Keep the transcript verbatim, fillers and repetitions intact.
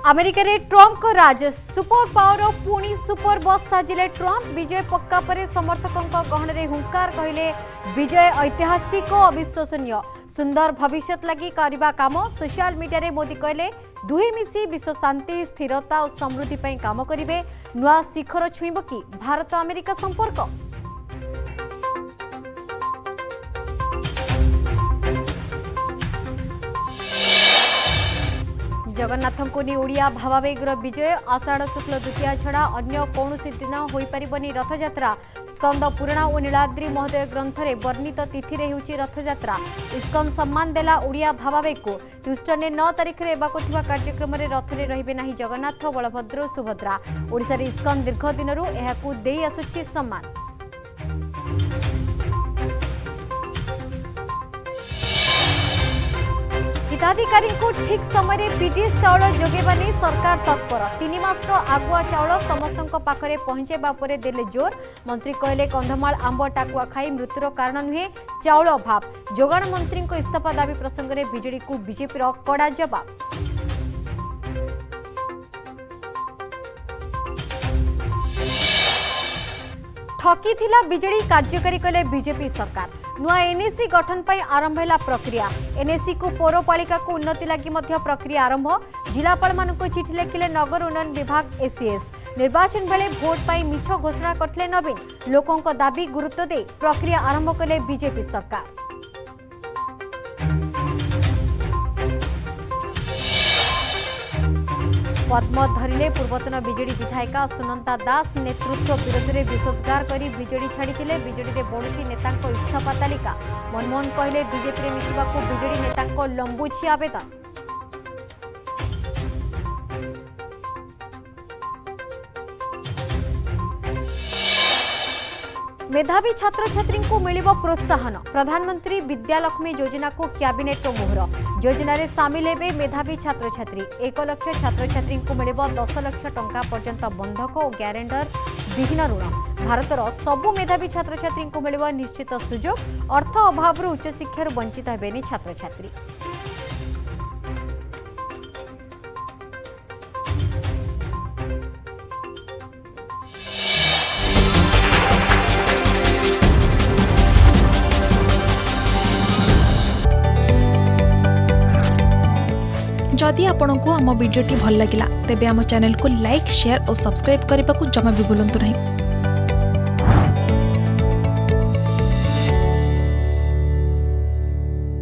America रे Trump को राज सुपर पावर पुणी सुपर बस साजिले ट्रम्प विजय पक्का परे समर्थकों गहन रे हुंकार कहले विजय ऐतिहासिक और अविश्वसनीय सुंदर भविष्य लगी करबा काम सोशल मीडिया रे मोदी कहले दुहे मिसी विश्व शांति स्थिरता और समृद्धि पई काम करिवे नुआ शिखर छुईब कि भारत अमेरिका संपर्क। जगन्नाथ को नहीं ओडिया भावावेगर विजय आषाढ़ शुक्ल द्वितीया छड़ा अन्य कौन दिन हो पारिबनी रथयात्रा स्कंद पुराण और नीलाद्री महोदय ग्रंथ में वर्णित तिथि रे होची रथयात्रा इस्कन सम्मान देला ओडिया भावावेग को ह्यूस्टन में नौ तारिख में एबाक कार्यक्रम में रथ में रहिबे नाही जगन्नाथ बलभद्र सुभद्रा ओडिशा रे इस्कन दीर्घ दिनरू एहाकू देई आसुछि सम्मान। हिताधिकारी को ठीक समय पीडीएस चाउल जोगेबानी सरकार तत्पर तीन मासर आगुआ चाउल समस्त पाखरे पहुंचेबा परे देले जोर मंत्री कहले कंधमाल आंब टाकुआ खाई मृत्युर कारण नुहे चाउल अभाव जोगाण मंत्री इस्तीफा दाबी प्रसंग में बीजेडी को बीजेपी कड़ा जवाब। ठकी थिला बीजेडी कार्यकारी कले बीजेपी सरकार नुआ एनएसी गठन पर आरंभ है प्रक्रिया एनएसी को पौरपालिका को उन्नति लगी प्रक्रिया आरंभ जिलापाल मान चिठी लिखिले नगर उन्नयन विभाग एसीएस निर्वाचन बेले भोट पाई मिछ घोषणा करथिले नवीन लोकों को दाबी गुरुत्व दे प्रक्रिया आरंभ कले बीजेपी सरकार। पद्म धरिले पूर्वतन बीजेडी विधायिका सुनंदा दास नेतृत्व विरोध में विषोद्गार कर बीजेडी छाड़ी बीजेडी में बढ़ुची नेता इस्तीफा तालिका मनमोहन कहले बीजेपी में मिसवा बीजेडी नेता लंबुची आवेदन। मेधावी छात्र छात्री को मिलिबो प्रोत्साहन प्रधानमंत्री विद्यालक्ष्मी योजना को कैबिनेट मोहर योजना रे शामिल हेबे मेधावी छात्र छात्री एक लक्ष छात्र छात्री को मिलिबो दस लक्ष टंका पर्यंत बंधक और ग्यारेंटर विहीन ऋण भारतर सबु मेधावी छात्र छात्री को मिलिबो निश्चित सुजोग अर्थ अभाव उच्च शिक्षार वंचित हेबेनी छात्र छात्री। जदि आपंक आम भिडी भल लगा तेब आम चैनल को लाइक शेयर और सब्सक्राइब करने को जमा भी भूलु नहीं।